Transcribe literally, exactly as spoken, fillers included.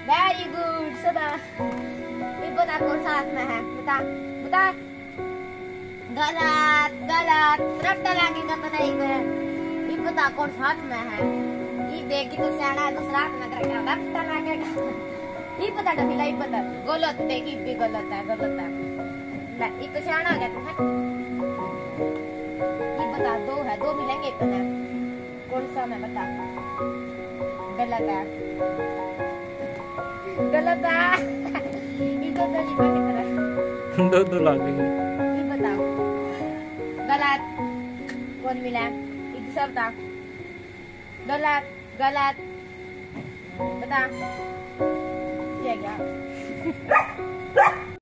Very good सदा। ये बता कौन सा हाथ में है, बता बता। गलत गलत, रट्टा लगेगा तो नहीं है। ये बता कौन सा हाथ में है। ये देख तू सियाना है, दूसरा हाथ में करके रट्टा लगेगा। ये पता डफिला, ये पता गलत, देखी भी गलत है, गलत है। ले ये तो सियाना हो गया तू है। ये बता दो है, दो मिलेंगे एक है, कौन सा मैं बता। गलत है, गलत है। ये तो दलीफा की तरह दो दो लगेंगे। ये बताओ गलत कौन मिला, ये दूसरा बता। गलत गलत बता, ये क्या